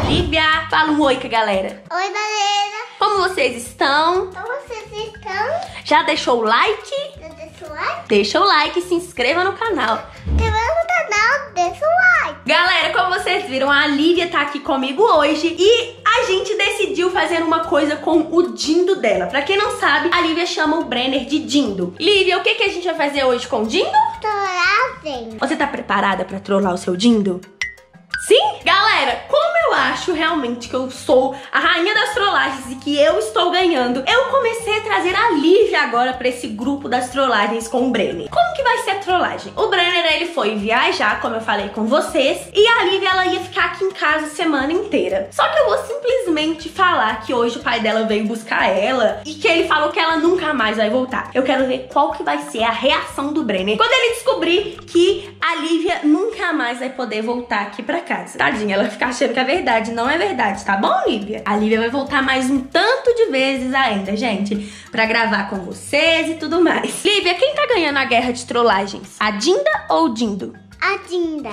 Lívia, fala um oi com a galera. Oi, galera. Como vocês estão? Como vocês estão? Já deixou o like? Já deixou o like? Deixa o like e se inscreva no canal. Se inscreva no canal, deixa o like. Galera, como vocês viram, a Lívia tá aqui comigo hoje e a gente decidiu fazer uma coisa com o Dindo dela. Pra quem não sabe, a Lívia chama o Brenner de Dindo. Lívia, o que a gente vai fazer hoje com o Dindo? Trollagem. Você tá preparada pra trollar o seu Dindo? Sim? Galera, como eu acho realmente que eu sou a rainha das trollagens e que eu estou ganhando, eu comecei a trazer a Lívia agora pra esse grupo das trollagens com o Brenner. Como que vai ser a trollagem? O Brenner, ele foi viajar, como eu falei com vocês, e a Lívia, ela ia ficar aqui em casa a semana inteira. Só que eu vou simplesmente falar que hoje o pai dela veio buscar ela e que ele falou que ela nunca mais vai voltar. Eu quero ver qual que vai ser a reação do Brenner quando ele descobrir que a Lívia nunca mais vai poder voltar aqui pra casa. Tadinha, ela fica achando que é verdade. Não é verdade, tá bom, Lívia? A Lívia vai voltar mais um tanto de vezes ainda, gente, pra gravar com vocês e tudo mais. Lívia, quem tá ganhando a guerra de trollagens? A Dinda ou o Dindo? A Dinda.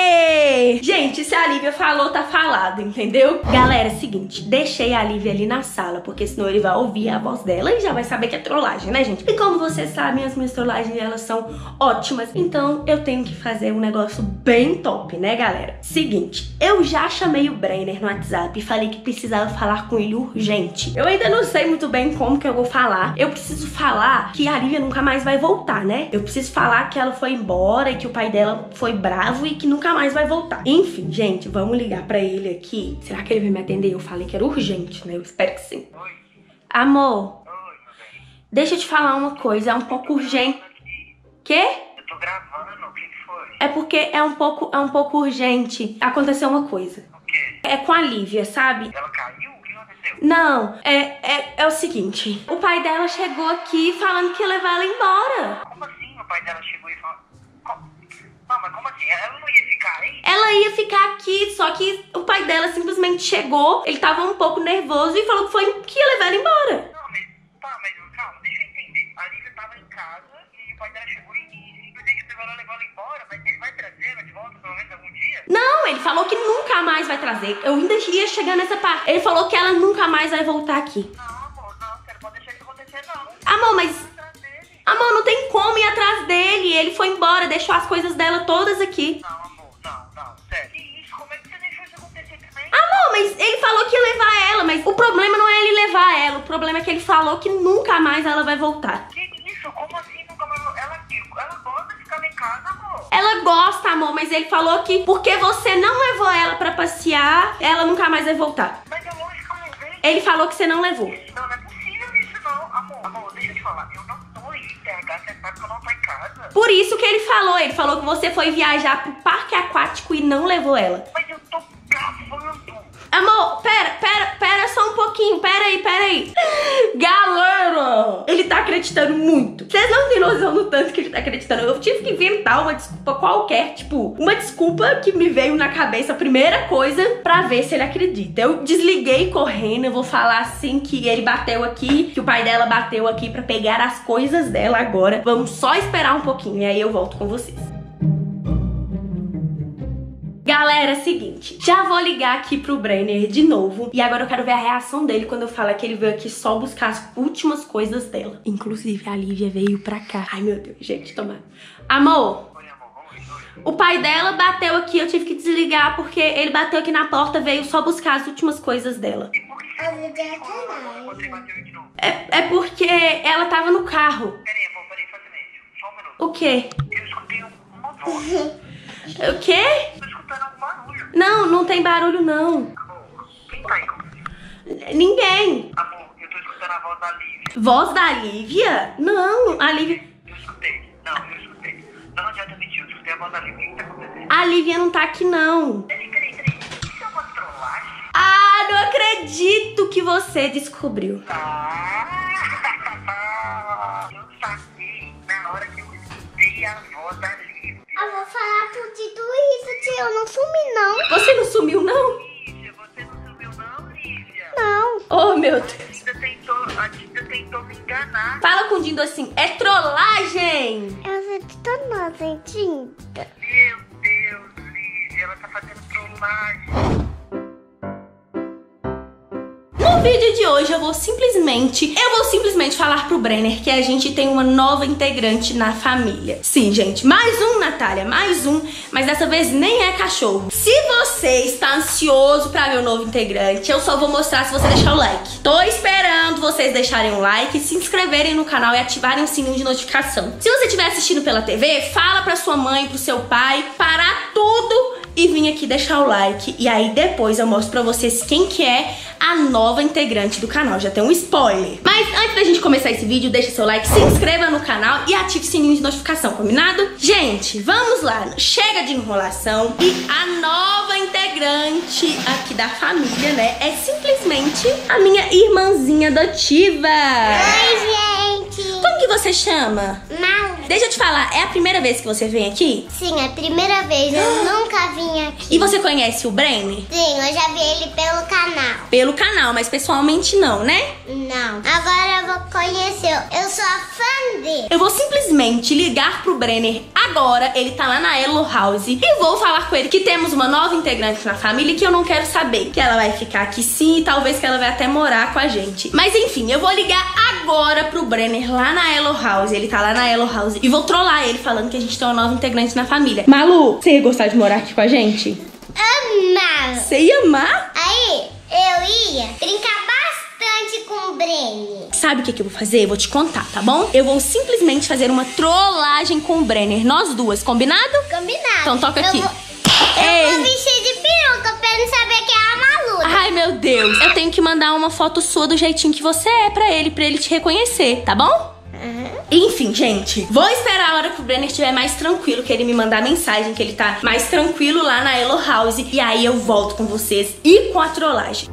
Ei! Gente, se a Lívia falou, tá falado, entendeu? Galera, é o seguinte, deixei a Lívia ali na sala, porque senão ele vai ouvir a voz dela e já vai saber que é trollagem, né, gente? E como vocês sabem, as minhas trollagens, elas são ótimas, então eu tenho que fazer um negócio bem top, né, galera? Seguinte, eu já chamei o Brenner no WhatsApp e falei que precisava falar com ele urgente. Eu ainda não sei muito bem como que eu vou falar. Eu preciso falar que a Lívia nunca mais vai voltar, né? Eu preciso falar que ela foi embora e que o pai dela foi bravo e que nunca mais vai voltar. Enfim, gente, vamos ligar pra ele aqui. Será que ele vai me atender? Eu falei que era urgente, né? Eu espero que sim. Oi. Amor, Oi, meu bem. deixa eu te falar uma coisa, é um pouco urgente. Quê? Eu tô gravando, o que foi? É porque é um pouco urgente. Aconteceu uma coisa. O quê? É com a Lívia, sabe? Ela caiu? O que aconteceu? Não, é o seguinte. O pai dela chegou aqui falando que ia levar ela embora. Como assim o pai dela chegou e falou... Não, mas como assim? Ela não ia ficar aí? Ela ia ficar aqui, só que o pai dela simplesmente chegou, ele tava um pouco nervoso e falou que ia levar ela embora. Não, mas... Tá, mas calma, deixa eu entender. A Lívia tava em casa e o pai dela chegou e simplesmente levou ela embora, mas ele vai trazer ela de volta pelo menos algum dia? Não, ele falou que nunca mais vai trazer. Eu ainda ia chegar nessa parte. Ele falou que ela nunca mais vai voltar aqui. Não, amor, não, você não pode deixar isso acontecer, não. Amor, mas... Atrás dele. Amor, não tem como ir atrás dele. Ele foi embora, deixou as coisas dela todas aqui. Não, amor, não, sério. Que isso? Como é que você deixou isso acontecer também? Amor, mas ele falou que ia levar ela, mas o problema não é ele levar ela. O problema é que ele falou que nunca mais ela vai voltar. Que isso? Como assim nunca mais... Ela gosta de ficar em casa, amor. Ela gosta, amor, mas ele falou que porque você não levou ela pra passear, ela nunca mais vai voltar. Mas é lógico que eu não vejo. Ele falou que você não levou. Não, não é possível isso não. Amor, deixa eu te falar. Eu não tô aí, TH, você sabe que eu não tô em casa. Por isso que ele falou que você foi viajar pro parque aquático e não levou ela. Mas eu tô gravando. Amor, pera só um pouquinho, pera aí. Galera, ele tá acreditando muito. Vocês não têm noção do tanto que ele tá acreditando. Eu tive que inventar uma desculpa qualquer, tipo, uma desculpa que me veio na cabeça, a primeira coisa, pra ver se ele acredita. Eu desliguei correndo, eu vou falar assim que ele bateu aqui, que o pai dela bateu aqui pra pegar as coisas dela agora. Vamos só esperar um pouquinho e aí eu volto com vocês. Galera, é o seguinte, já vou ligar aqui pro Brenner de novo e agora eu quero ver a reação dele quando eu falar que ele veio aqui só buscar as últimas coisas dela. Inclusive, a Lívia veio pra cá. Ai, meu Deus, gente, toma. Amor, Oi, amor, vamos ver. o pai dela bateu aqui, eu tive que desligar porque ele bateu aqui na porta, veio só buscar as últimas coisas dela. E por que A Dinda é você bateu de novo? É porque ela tava no carro. Peraí, amor, faz silêncio. Só um minuto. O quê? Eu escutei uma voz. O quê? Tô escutando algum barulho. Não tem barulho não. Amor, quem tá aí comigo? Ninguém. Amor, eu tô escutando a voz da Lívia. Voz da Lívia? Não, a Lívia... Eu escutei. Não adianta mentir, eu escutei a voz da Lívia. O que tá acontecendo? A Lívia não tá aqui não. Peraí. Isso é uma trollagem? Ah, não acredito que você descobriu. Eu saquei na hora que eu escutei a voz da Lívia. Eu vou falar por tudo isso, tio. Eu não sumi, não. Você não sumiu, não? Lívia, você não sumiu não, Lívia? Não. Oh, meu Deus. A Dinda tentou me enganar. Fala com o Dindo assim, é trollagem. Eu sei que tô não, Dinda. Meu Deus, Lívia, ela tá fazendo trollagem. No vídeo de hoje eu vou simplesmente falar pro Brenner que a gente tem uma nova integrante na família. Sim, gente, mais um, Natália, mais um, mas dessa vez nem é cachorro. Se você está ansioso pra ver o novo integrante, eu só vou mostrar se você deixar o like. Tô esperando vocês deixarem um like, se inscreverem no canal e ativarem o sininho de notificação. Se você estiver assistindo pela TV, fala pra sua mãe, pro seu pai, parar tudo e vim aqui deixar o like. E aí depois eu mostro pra vocês quem que é a nova integrante do canal. Já tem um spoiler. Mas antes da gente começar esse vídeo, deixa seu like, se inscreva no canal e ative o sininho de notificação, combinado? Gente, vamos lá. Chega de enrolação. E a nova integrante aqui da família, né, é simplesmente a minha irmãzinha adotiva. Oi, gente. Como que você chama? Malu. Deixa eu te falar, é a primeira vez que você vem aqui? Sim, é a primeira vez. Eu nunca vim aqui. E você conhece o Brenner? Sim, eu já vi ele pelo canal. Pelo canal, mas pessoalmente não, né? Não. Agora eu vou conhecer. Eu sou a fã dele. Eu vou simplesmente ligar pro Brenner agora, ele tá lá na Elo House, e vou falar com ele que temos uma nova integrante na família e que eu não quero saber. Que ela vai ficar aqui sim e talvez que ela vai até morar com a gente. Mas enfim, eu vou ligar agora pro Brenner lá na Elo House, ele tá lá na Elo House, e vou trollar ele falando que a gente tem uma nova integrante na família. Malu, você ia gostar de morar aqui com a gente? Amar. Você ia amar? Aí, eu ia brincar bastante com o Brenner. Sabe o que eu vou fazer? Eu vou te contar, tá bom? Eu vou simplesmente fazer uma trollagem com o Brenner, nós duas, combinado? Combinado. Então toca aqui. Eu vou vestir de peruca pra ele saber que é a Malu. Ai, meu Deus. Eu tenho que mandar uma foto sua do jeitinho que você é pra ele te reconhecer, tá bom? Enfim, gente, vou esperar a hora que o Brenner estiver mais tranquilo, que ele me mandar mensagem, que ele tá mais tranquilo lá na Elo House. E aí eu volto com vocês e com a trollagem.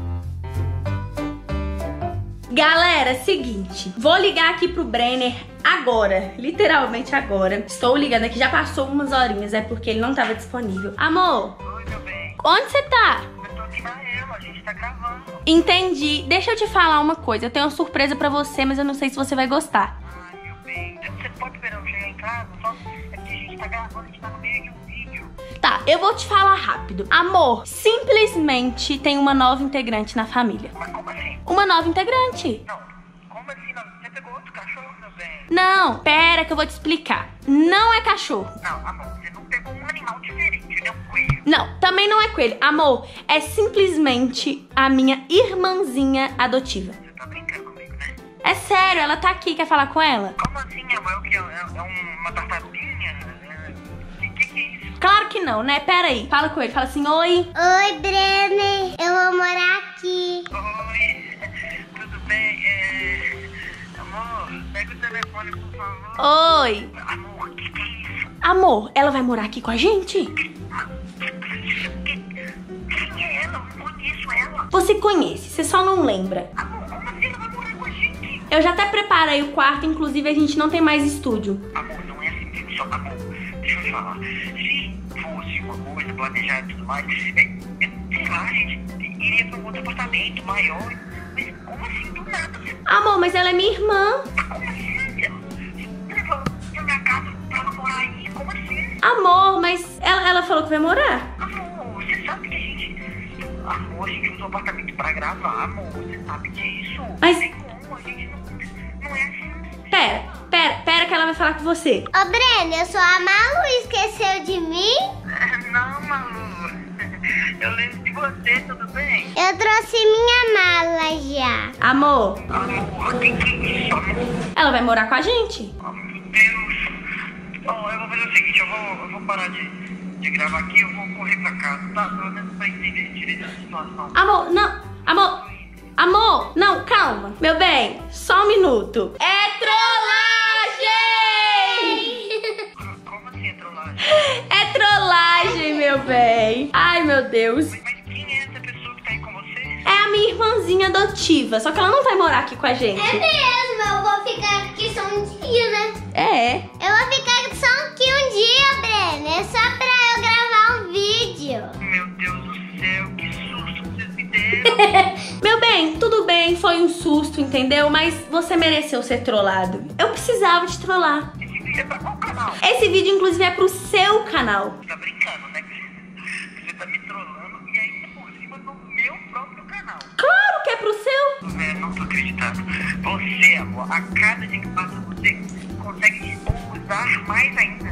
Galera, seguinte, vou ligar aqui pro Brenner agora, literalmente agora. Estou ligando aqui, já passou umas horinhas, é porque ele não tava disponível. Amor, Oi, meu bem. onde você tá? Eu tô aqui na Elo, a gente tá gravando. Entendi. Deixa eu te falar uma coisa, eu tenho uma surpresa pra você, mas eu não sei se você vai gostar. Ai, meu bem. Você pode esperar eu chegar em casa? Só é que a gente tá gravando, a gente tá no meio de um vídeo. Tá, eu vou te falar rápido. Amor, simplesmente tem uma nova integrante na família. Mas como assim? Uma nova integrante. Não, como assim? Não? Você pegou outro cachorro, meu bem? Não, pera que eu vou te explicar. Não é cachorro. Não, amor, você não pegou um animal diferente, né? Um coelho. Não, também não é coelho. Amor, é simplesmente a minha irmãzinha adotiva. Você tá brincando comigo, né? É sério, ela tá aqui, quer falar com ela? Como assim, amor? É o quê? É uma tartaruguinha? Que é isso? Claro que não, né? Pera aí, fala com ele, fala assim, oi. Oi, Brenner. Eu vou morar aqui. Oi, tudo bem? Amor, pega o telefone, por favor. Oi. Amor, que é isso? Amor, ela vai morar aqui com a gente? Quem é ela? Eu não conheço ela. Você conhece, você só não lembra. Amor, como assim ela vai morar com a gente? Eu já até preparei o quarto, inclusive a gente não tem mais estúdio. Amor, não é assim que só. Amor, deixa eu te falar. Se fosse uma coisa planejada e tudo mais, sei lá, a gente iria pra um outro apartamento maior. Mas como assim do nada? Amor, mas ela é minha irmã. Como assim? Você levou pra minha casa pra ela morar aí? Como assim? Amor, mas ela falou que vai morar. Amor, você sabe que a gente. Amor, a gente usa o apartamento pra gravar, amor. Você sabe disso. Mas- Não tem como, a gente não é assim. Pera que ela vai falar com você. Ô, Brenner, eu sou a Malu. Esqueceu de mim? Não, Malu. Eu lembro de você, tudo bem? Eu trouxe minha mala já. Amor, Amor, que é isso, amor? ela vai morar com a gente. Oh, meu Deus. Ó, eu vou fazer o seguinte, eu vou parar de gravar aqui, eu vou correr pra casa, tá? Pelo menos pra entender direito a situação. Amor, não. Amor, não, calma. Meu bem, só um minuto. É trollagem! Como assim é trollagem? É trollagem, meu bem. Ai, meu Deus. Mas quem é essa pessoa que tá aí com você? É a minha irmãzinha adotiva, só que ela não vai morar aqui com a gente. É mesmo, eu vou ficar aqui só um dia, né? É. Eu vou ficar só aqui um dia, Brenner. É só pra eu gravar um vídeo. Meu Deus do céu, que susto que vocês me deram. Meu bem, tudo bem, foi um susto, entendeu? Mas você mereceu ser trollado. Eu precisava te trollar. Esse vídeo é pra qual canal? Esse vídeo, inclusive, é pro seu canal. Você tá brincando, né? Você tá me trollando e ainda por cima do meu próprio canal. Claro que é pro pro seu. Não tô acreditando. Você, amor, a cada dia que passa, você consegue usar mais ainda.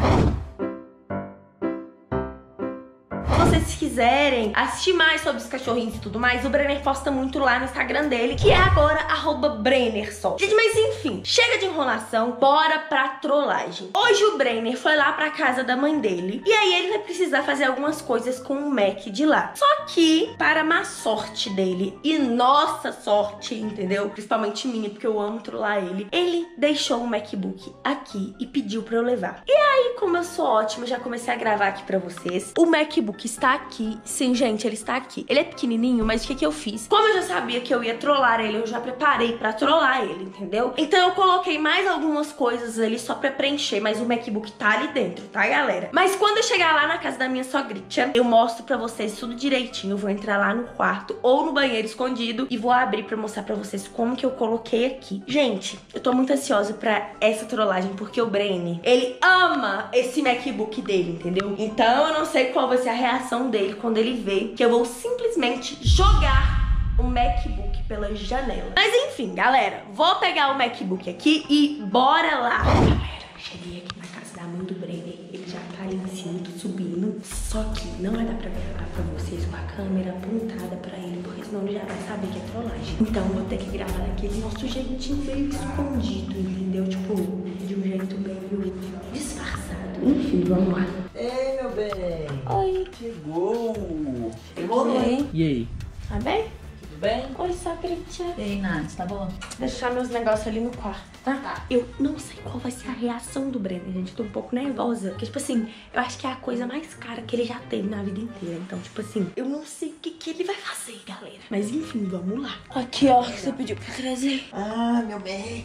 Se vocês quiserem assistir mais sobre os cachorrinhos e tudo mais, o Brenner posta muito lá no Instagram dele, que é agora @BrennerSol. Gente, mas enfim, chega de enrolação, bora pra trollagem. Hoje o Brenner foi lá pra casa da mãe dele, e aí ele vai precisar fazer algumas coisas com o Mac de lá. Só que, para má sorte dele, e nossa sorte, entendeu? Principalmente minha, porque eu amo trollar ele deixou o MacBook aqui e pediu pra eu levar. E aí, como eu sou ótima, já comecei a gravar aqui pra vocês. O MacBook está aqui. Sim, gente, ele está aqui. Ele é pequenininho, mas o que eu fiz? Como eu já sabia que eu ia trollar ele, eu já preparei pra trollar ele, entendeu? Então eu coloquei mais algumas coisas ali só pra preencher, mas o MacBook tá ali dentro, tá, galera? Mas quando eu chegar lá na casa da minha sogrinha, eu mostro pra vocês tudo direitinho. Eu vou entrar lá no quarto ou no banheiro escondido e vou abrir pra mostrar pra vocês como que eu coloquei aqui. Gente, eu tô muito ansiosa pra essa trollagem, porque o Brenner, ele ama esse MacBook dele, entendeu? Então eu não sei qual vai ser a reação dele quando ele vê que eu vou simplesmente jogar o MacBook pela janela. Mas enfim, galera, vou pegar o MacBook aqui e bora lá. Galera, cheguei aqui na casa da mãe do Brenner. Ele já tá ali em cima, tô subindo. Só que não vai dar pra gravar pra vocês com a câmera apontada pra ele, porque senão ele já vai saber que é trollagem. Então vou ter que gravar daquele nosso jeitinho meio escondido, entendeu? Tipo, de um jeito meio disfarçado. Enfim, vamos lá. Ei, meu bem. Oi. Chegou. Demorou, hein? E aí? Tá bem? Tudo bem? Oi, sogrinha. E aí, Nath, tá bom? Deixar meus negócios ali no quarto, tá? Eu não sei qual vai ser a reação do Brenner, gente. Eu tô um pouco nervosa. Porque, tipo assim, eu acho que é a coisa mais cara que ele já teve na vida inteira. Então, tipo assim, eu não sei o que ele vai fazer, galera. Mas, enfim, vamos lá. Aqui, ó, que você pediu pra trazer. Ah, meu Mac.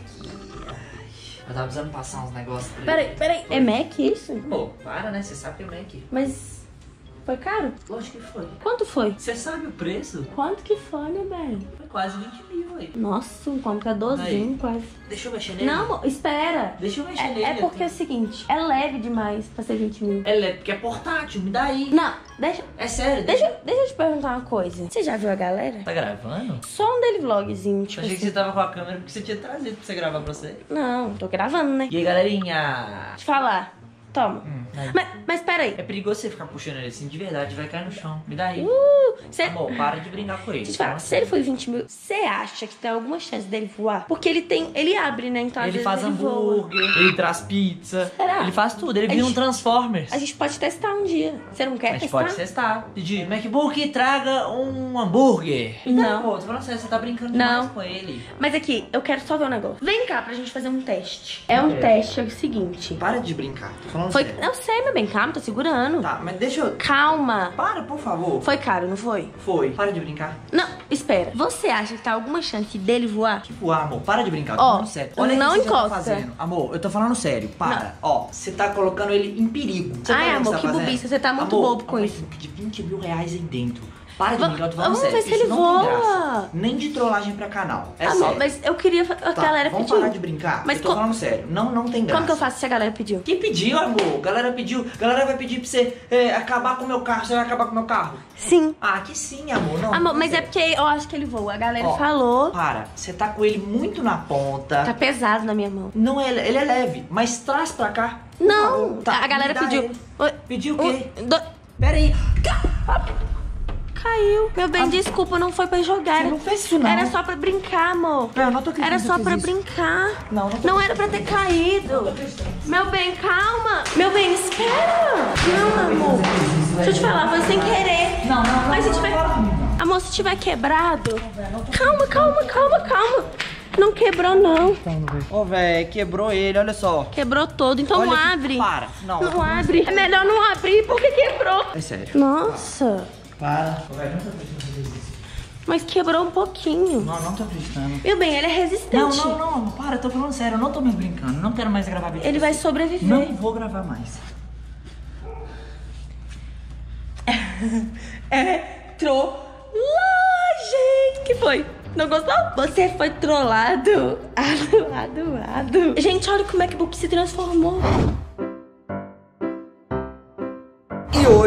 Eu tava precisando passar uns negócios pra ele. Peraí. É Mac isso? Pô, para, né? Você sabe que é Mac. Mas foi caro? Lógico que foi. Quanto foi? Você sabe o preço? Quanto que foi, meu bem? Foi quase 20 mil aí. Nossa, um computadorzinho quase. Deixa eu mexer nele. Não, amor, espera. Deixa eu mexer nele. É porque é o seguinte, é leve demais pra ser 20 mil. Ela é porque é portátil, me dá aí. Não, deixa... É sério, Deixa eu te perguntar uma coisa. Você já viu a galera? Tá gravando? Só um dele vlogzinho, tipo Achei assim. que você tava com a câmera porque você tinha trazido pra você gravar pra você. Não, tô gravando, né? E aí, galerinha? Te falar. Toma. Aí. Mas peraí. É perigoso você ficar puxando ele assim de verdade, vai cair no chão. Me dá aí. Amor, para de brincar com ele. Deixa eu te falar, se ele foi 20 mil, você acha que tem alguma chance dele voar? Porque ele abre, né? Então às Ele vezes faz ele voa. hambúrguer, ele traz pizza. Será? Ele faz tudo, ele vira um Transformers. A gente pode testar um dia. Você não quer A gente testar? pode testar. Pedir, MacBook, traga um hambúrguer. Não. Pô, tô falando sério, você tá brincando Não. demais com ele. Mas aqui, eu quero só ver um negócio. Vem cá pra gente fazer um teste. É um teste, é o seguinte. Para de brincar, tô falando Foi... sério. Eu sei, meu bem, calma, tô segurando. Tá, mas deixa eu... Calma. Para, por favor. Foi caro, não foi? Foi. Para de brincar. Não, espera. Você acha que tá alguma chance dele voar? Tipo, amor, para de brincar, tô Ó, falando sério. Olha não o que você já encosta. tá fazendo. Amor, eu tô falando sério, para. Ó, você tá colocando ele em perigo. Você Ai, tá vendo o amor, você que tá fazendo? bobice, você tá muito Amor, bobo com amor, isso. De 20 mil reais aí dentro. Para de brincar, eu tô falando vamos sério. ver se Isso ele não voa. tem graça. Nem de trollagem pra canal. É Amor, sério. mas eu queria... A Tá, galera vamos pediu. parar de brincar? Mas eu tô falando sério. Não tem graça. Como que eu faço se a galera pediu? Quem pediu, amor? Galera pediu. Galera vai pedir pra você acabar com o meu carro. Você vai acabar com o meu carro? Sim. Ah, que sim, amor. Não, Amor, não mas é sério. porque eu acho que ele voa. A galera Ó, falou. Para, você tá com ele muito na ponta. Tá pesado na minha mão. Não, ele é leve, mas traz pra cá. por Não, favor. Tá, a galera me dá pediu. ele. Oi, Pediu o quê? Pera aí. Caiu. Meu bem, desculpa, não foi pra jogar. Você não fez isso, não. Era só pra brincar, amor. Eu não tô acreditando Era que só você pra fez isso. brincar. Não tô Não era pra ter caído. Meu bem, calma. Meu bem, espera. Não, amor. Deixa eu te falar, foi sem querer. Não. Mas se tiver... Amor, se tiver quebrado... Calma. Não quebrou, não. Ô, velho, quebrou ele, olha só. Quebrou todo, então Olha não que- abre. Para. Não, Não abre. É melhor não abrir porque quebrou. É sério. Nossa. Para. Ô, velho, não tô acreditando fazer isso. Mas quebrou um pouquinho. Não tô acreditando. Meu bem, ele é resistente. Não, para, eu tô falando sério, eu não tô mais brincando, não quero mais gravar vídeo. Ele vai sobreviver. Não vou gravar mais. Trollagem. Que foi? Não gostou? Você foi trollado. Ado. Gente, olha como é que o MacBook se transformou. E hoje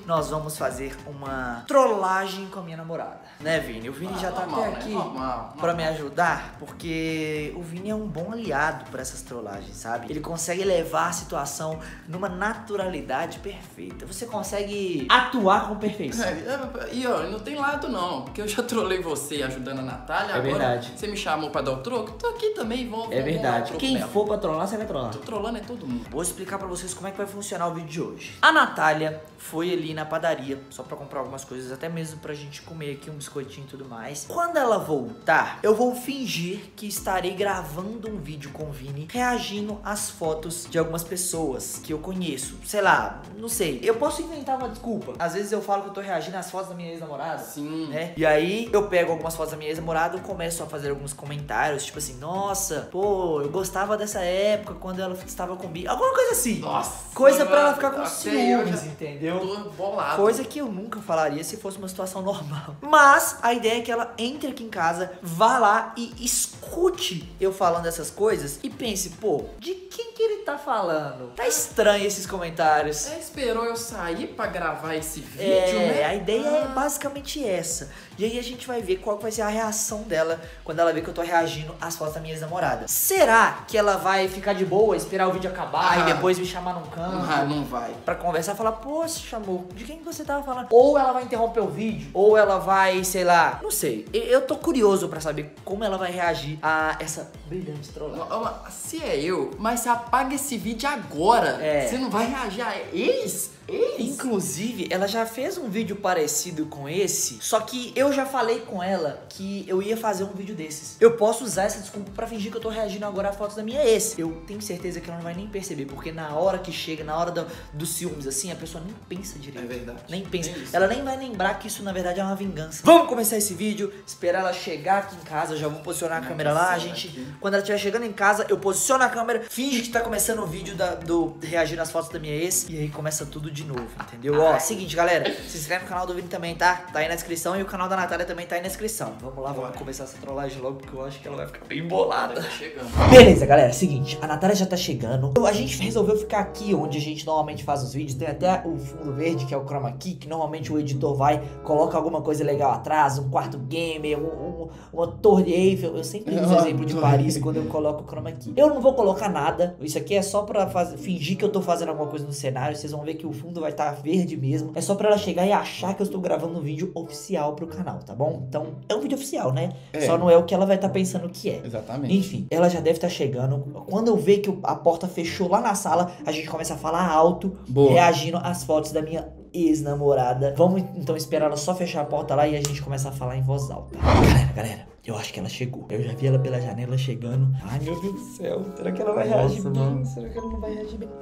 nós vamos fazer uma trollagem com a minha namorada, né, Vini? O Vini já tá normal, até aqui normal. pra me ajudar, porque o Vini é um bom aliado pra essas trollagens, sabe? Ele consegue levar a situação numa naturalidade perfeita. Você consegue atuar com perfeição. E ó, não tem lado não, porque eu já trolei você ajudando a Natália. É agora verdade. Você me chamou pra dar o troco? Tô aqui também, vamos. É verdade. Vamos Quem for pra trollar, você vai trollar. Tô trolando é todo mundo. Vou explicar pra vocês como é que vai funcionar o vídeo de hoje. A Natália foi ali na padaria só pra comprar algumas coisas, até mesmo pra gente comer aqui um biscoitinho e tudo mais. Quando ela voltar, eu vou fingir que estarei gravando um vídeo com o Vini, reagindo às fotos de algumas pessoas que eu conheço. Sei lá, não sei. Eu posso inventar uma desculpa. Às vezes eu falo que eu tô reagindo às fotos da minha ex-namorada. Sim. Né? E aí eu pego algumas fotos da minha ex-namorada e começo a fazer alguns comentários, tipo assim, nossa, pô, eu gostava dessa época quando ela estava comigo. Alguma coisa assim. Nossa. Coisa pra ela ficar com até ciúmes, eu entendeu? Tô bolado. Coisa que eu nunca falaria se fosse uma situação normal. Mas a ideia é que ela entre aqui em casa, vá lá e escute eu falando essas coisas e pense, pô, de quem que ele tá falando? Tá estranho esses comentários. Você esperou eu sair pra gravar esse vídeo, É, né? a ideia é basicamente essa. E aí a gente vai ver qual vai ser a reação dela quando ela ver que eu tô reagindo às fotos da minha ex-namorada. Será que ela vai ficar de boa, esperar o vídeo acabar e depois me chamar num canto? Não vai. Pra conversar e falar, pô, se chamou, de quem que você tava falando? Ou ela vai interromper o vídeo, ou ela vai, sei lá, não sei. Eu tô curioso pra saber como ela vai reagir a essa brilhante trollagem. Se é eu, mas você apaga esse vídeo agora. É. Você não vai reagir a ex? Inclusive, ela já fez um vídeo parecido com esse, só que eu já falei com ela que eu ia fazer um vídeo desses. Eu posso usar essa desculpa pra fingir que eu tô reagindo agora a fotos da minha ex. Eu tenho certeza que ela não vai nem perceber, porque na hora que chega, na hora dos ciúmes, assim, a pessoa nem pensa direito. É verdade. Nem pensa. É isso. Ela nem vai lembrar que isso, na verdade, é uma vingança. Vamos começar esse vídeo, esperar ela chegar aqui em casa, eu já vou posicionar a câmera lá, gente. Quando ela estiver chegando em casa, eu posiciono a câmera, finge que tá começando o vídeo do reagir às fotos da minha ex, e aí começa tudo de novo, entendeu? Ó, seguinte, galera, se inscreve no canal do Vini também, tá? Tá aí na descrição, e o canal da Natália também tá aí na descrição. Vamos lá, vamos começar essa trollagem logo, porque eu acho que ela vai ficar bem bolada. Tá chegando. Beleza, galera, seguinte, a Natália já tá chegando. A gente resolveu ficar aqui onde a gente normalmente faz os vídeos. Tem até o fundo verde, que é o chroma key, que normalmente o editor vai, coloca alguma coisa legal atrás, um quarto gamer, uma torre Eiffel. Eu sempre uso exemplo de Paris quando eu coloco o chroma key. Eu não vou colocar nada, isso aqui é só pra fingir que eu tô fazendo alguma coisa no cenário. Vocês vão ver que o fundo vai estar verde mesmo. É só pra ela chegar e achar que eu estou gravando um vídeo oficial pro canal, tá bom? Então, é um vídeo oficial, né? Só não é o que ela vai estar pensando que é. Exatamente. Enfim, ela já deve estar chegando. Quando eu ver que a porta fechou lá na sala, a gente começa a falar alto, reagindo às fotos da minha ex-namorada. Vamos então esperar ela só fechar a porta lá e a gente começa a falar em voz alta. Galera, eu acho que ela chegou. Eu já vi ela pela janela chegando. Ai, meu Deus do céu. Será que ela vai reagir bem? Será que ela não vai reagir bem?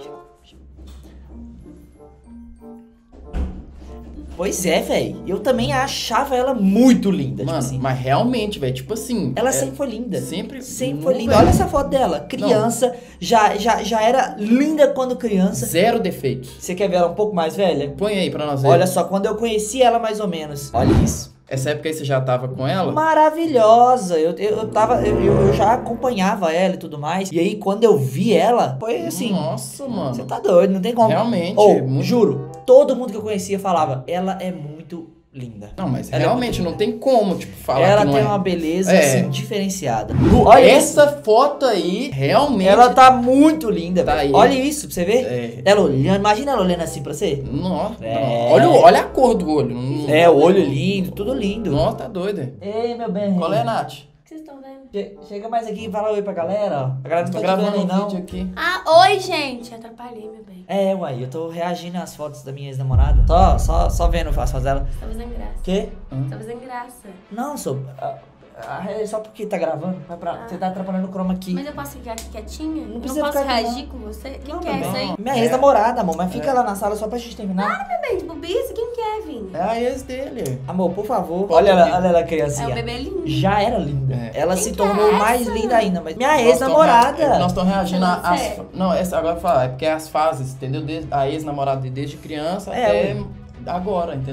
Pois é, velho. Eu também achava ela muito linda. Mano, tipo assim. mas realmente, velho, tipo assim... Ela sempre foi linda. Sempre foi linda. Olha essa foto dela. Criança. Já era linda quando criança. Zero defeitos. Você quer ver ela um pouco mais velha? Põe aí pra nós ver. Olha só, quando eu conheci ela mais ou menos. Olha isso. Essa época aí você já tava com ela? Maravilhosa. Eu já acompanhava ela e tudo mais. E aí, quando eu vi ela, foi assim... Nossa, mano. Você tá doido, não tem como. Realmente. Juro, todo mundo que eu conhecia falava, ela é muito linda. Não, mas ela realmente não tem como, tipo, falar ela que não tem é. uma beleza, assim, diferenciada. Olha essa foto aí, realmente... Ela tá muito linda, tá velho. aí. Olha isso, pra você ver. Ela olhando, imagina ela olhando assim pra você. Nossa, É. olha a cor do olho. O olho lindo, tudo lindo. Nossa, tá doida. Ei, meu bem. Qual é, Nath? O que vocês estão vendo? Chega mais aqui e fala oi pra galera, ó. A galera não Tô tá te vendo gravando aí, um não. vídeo aqui. Ah, oi, gente. Atrapalhei, meu bem. Uai, eu tô reagindo às fotos da minha ex-namorada. Só vendo as fotos dela. Você tá fazendo graça. Quê? Você tá fazendo graça. Não, só porque tá gravando. Você tá atrapalhando o chroma aqui. Mas eu posso ficar aqui quietinha? Não Eu precisa não posso ficar aqui, reagir com você? Quem Não, que é meu isso aí? bem. Minha ex-namorada, amor, mas fica lá na sala só pra gente terminar. Meu bem, de bobice, quem que é, Vini? É a ex dele. Amor, por favor. Olha Olha ela, É criancinha. um bebê lindo. Já era linda. Ela se que tornou é mais essa? linda ainda, mas minha Nós ex-namorada. estamos reagindo às... Sério? Não, essa agora fala, é porque é as fases, entendeu? A ex-namorada desde criança até agora, entendeu?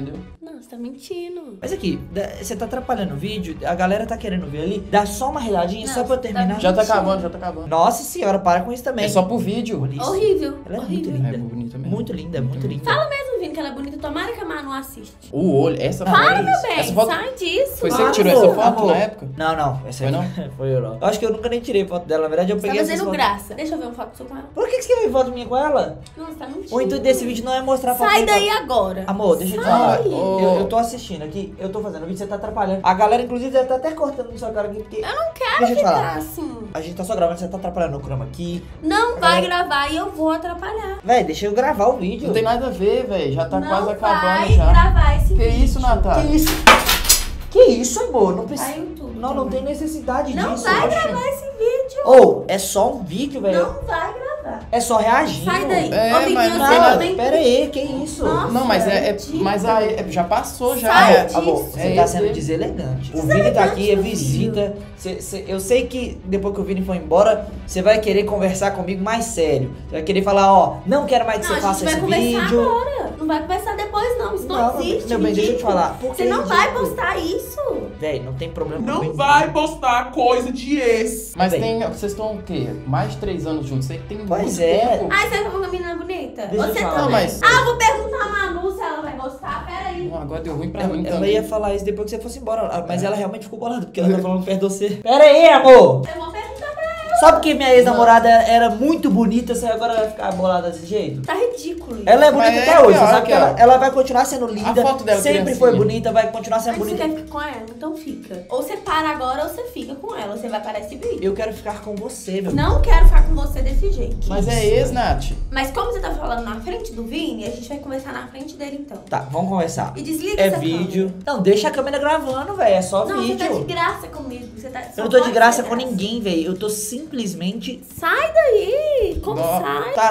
Não, você tá mentindo. Mas aqui, você tá atrapalhando o vídeo, a galera tá querendo ver ali. Dá só uma risadinha só pra eu terminar. Já tá acabando, já tá acabando. Nossa senhora, para com isso também. É só pro vídeo. Horrível. Ela é horrível. muito linda. É bonita mesmo. Muito linda, muito linda. Fala mesmo, Vini, que ela é bonita. Tomara que a Manu assiste. O olho, essa foto. Para, meu bem. Essa foto Sai disso. foi você Ah, que tirou amor, essa foto amor. na época? Não, essa aí Foi não? Foi eu não. Eu acho que eu nunca nem tirei foto dela. Na verdade, eu Você tá peguei essas fazendo fotos. graça. Deixa eu ver uma foto sua com ela. Por que você quer ver foto minha com ela? Não, você tá mentindo. O intuito desse vídeo não é mostrar a foto Sai minha. daí agora. Amor, deixa eu te Sai. falar. Ô. Eu tô assistindo aqui, eu tô fazendo o vídeo, você tá atrapalhando. A galera, inclusive, deve tá até cortando no seu cara aqui, porque. Eu não quero Deixa eu te ficar falar. assim. A gente tá só gravando, você tá atrapalhando o chroma aqui. Não vai gravar e eu vou atrapalhar. Véi, deixa eu gravar o vídeo. Não tem nada a ver, velho. Já tá não quase acabando vai já. gravar esse Que vídeo. isso, Natália? Que isso? Que isso, amor? Não precisa. Caiu tudo. Não tem necessidade Não disso. vai Oxe. gravar esse vídeo. Ou, é só um vídeo, velho. Não vai gravar. É só reagir. Sai daí. É, Ô, Vininho, mas você não tem nada. também- Pera aí, que isso? Nossa. Não, mas ridículo. mas já passou já. Sai É. Amor, disso. você É tá esse sendo aí. deselegante. O Vini tá aqui, é meu visita. Eu sei que depois que o Vini for embora, você vai querer conversar comigo mais sério. Você vai querer falar, ó, não quero mais que Não, você a gente faça vai esse conversar vídeo. agora. Não vai conversar depois, não. Isso não, existe. Meu bem, deixa eu te ridículo. falar. Por Você que não vai ridículo? postar isso. Véi, não tem problema. Não vai postar coisa de ex. Mas Bem. tem. Vocês estão o quê? Mais de 3 anos juntos. Você tem Pois muito é. tempo. Ai, você é uma menina bonita? Deixa eu Você falar. também. Não, mas- Ah, eu vou perguntar a Manu se ela vai gostar. Pera aí. Não, agora deu ruim pra mim Ela também. ia falar isso depois que você fosse embora. Mas ela realmente ficou bolada, porque ela tá falando perto de você. Pera aí, amor! Eu vou perguntar pra ela. Só porque minha ex-namorada era muito bonita, você agora vai ficar bolada desse jeito? Tá ridículo. Ela é bonita Mas até é hoje, você pior sabe que que ela, ela- ela vai continuar sendo linda. A foto dela, sempre criancinha. foi bonita, vai continuar sendo Mas você bonita. quer ficar com ela? Então fica. Ou você para agora ou você fica com ela. Você vai parar esse vídeo. Eu quero ficar com você, meu. Não quero ficar com você desse jeito. Mas é ex, Nath. Mas como você tá falando na frente do Vini, a gente vai conversar na frente dele então. Tá, vamos conversar. E desliga É essa vídeo. câmera. Não, deixa a câmera gravando, velho. É só Não, vídeo. você tá de graça comigo. Você tá, Eu não tô de graça com ninguém, velho. Eu tô simplesmente. Sai daí! Como Não. sai? Tá.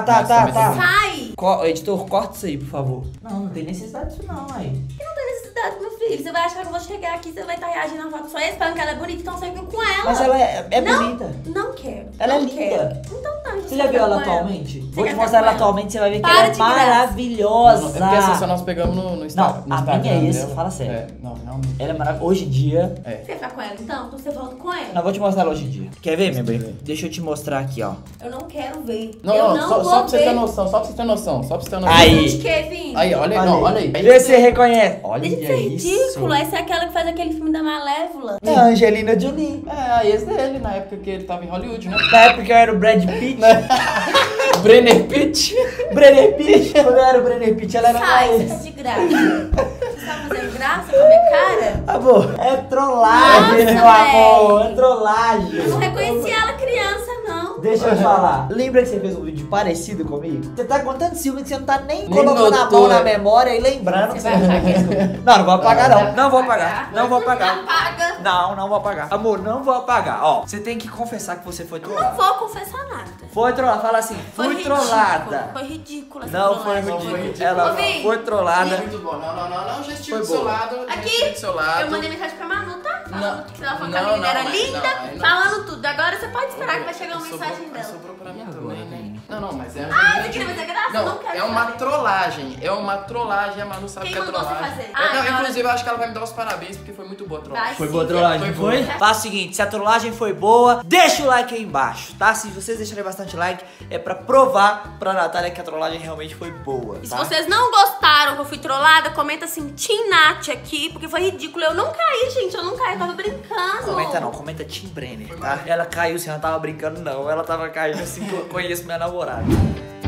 Sai! Editor, corta isso aí, por favor. Não tem necessidade disso, não, aí. Não tem necessidade, meu filho. Você vai achar que eu vou chegar aqui, você vai estar reagindo na foto só esse, falando que ela é bonita, então você fica com ela. Mas ela é Não. bonita. Não quero. Ela é não linda. Quero. Então tá, Você já viu ela atualmente? Vou te quer mostrar ficar ela com ela? atualmente, você vai ver que Para ela é de graça. maravilhosa. É porque essa só nós pegamos no Instagram. Não, a no Instagram minha ex, dela. fala sério. É, não, realmente. Ela é maravilhosa. Hoje em dia. É. Você vai ficar com ela então? Então você volta com ela. Não, vou te mostrar ela hoje em dia. Quer ver, meu bem? ver. Deixa eu te mostrar aqui, ó. Eu não quero ver. Não, eu não, não só vou pra você ver. ter noção, só pra você ter noção, só pra você ter noção. Aí. De que, Vini? Aí, olha aí, não, olha aí. Vê se você reconhece. Olha Deixa de ser isso. ridículo. Essa é aquela que faz aquele filme da Malévola. É a Angelina Jolie. É, a ex dele, na época que ele tava em Hollywood, né? Na época eu era o Brad Pitt. Brenner Pitt. Brenner Pitt. Quando eu era o Brenner Pitt, ela era Sai, mais. você tá de graça. Você tá fazendo graça com a minha cara? Amor, é trollagem, Nossa, meu amor. véi. É trollagem. Eu não reconheci ela criança, não. Deixa eu te falar. Lembra que você fez um vídeo parecido comigo? Você tá contando ciúme que você não tá nem Nem colocando a notou, mão na né? memória e lembrando que Você vai achar que é Não, não vou apagar não. Não vou apagar. apagar. Não vou apagar. Apaga. Não vou apagar. Amor, não vou apagar. Ó, você tem que confessar que você foi Não trollada. vou confessar nada. Foi trollada. Fala assim, Foi fui ridículo. trollada. Foi ridícula essa Não foi trollagem. ridículo. Ela Ô, Vini, foi trollada. Muito bom. Não, gestinho Foi do seu boa. lado. Aqui, gestinho do seu lado. eu mandei mensagem pra Manu, tá? Falando Não. que ela falou que Não, a menina não, era mas linda, não, aí não. falando tudo. Agora você pode esperar que vai chegar uma Sobrou- mensagem dela. Sobrou pra mim E também, agora, né? Vini? Não, mas é a Ah, você queria fazer graça? Não, Não quero é uma saber. trollagem. É uma trollagem. A Manu sabe Quem que é mandou você trollagem. fazer? É, Ah, não, na hora- inclusive, eu acho que ela vai me dar os parabéns, porque foi muito boa a trollagem. Vai Foi sim. boa trollagem, Foi não foi? boa. Faça o seguinte, se a trollagem foi boa, deixa o like aí embaixo, tá? Se vocês deixarem bastante like, é pra provar pra Natália que a trollagem realmente foi boa, E se tá? vocês não gostaram que eu fui trollada, comenta assim, Team Nath aqui, porque foi ridículo. Eu não caí, gente, eu não caí, eu tava brincando. Comenta não, comenta Tim Brenner, tá? Ela caiu, assim, ela tava brincando não, ela tava caindo assim que eu conheço minha namorada.